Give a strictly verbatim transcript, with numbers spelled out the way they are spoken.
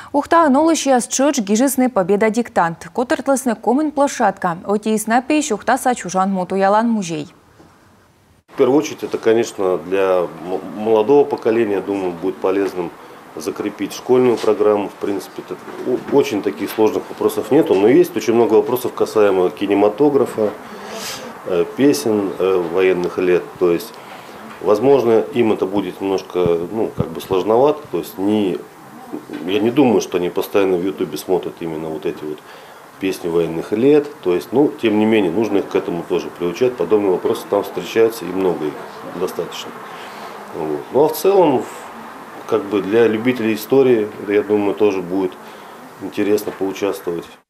Ухта нулышья счёч гижисный победа диктант. Котыртлысны комын площадка. Отис на печь ухта сачужан мотуялан музей. В первую очередь, это, конечно, для молодого поколения, думаю, будет полезным закрепить школьную программу. В принципе, очень таких сложных вопросов нету, но есть очень много вопросов касаемо кинематографа, песен военных лет. То есть, возможно, им это будет немножко, ну, как бы сложновато. То есть, не, я не думаю, что они постоянно в Ютубе смотрят именно вот эти вот песни военных лет. То есть, ну, тем не менее, нужно их к этому тоже приучать. Подобные вопросы там встречаются, и много их достаточно. Вот. Ну, а в целом, как бы для любителей истории, я думаю, тоже будет интересно поучаствовать.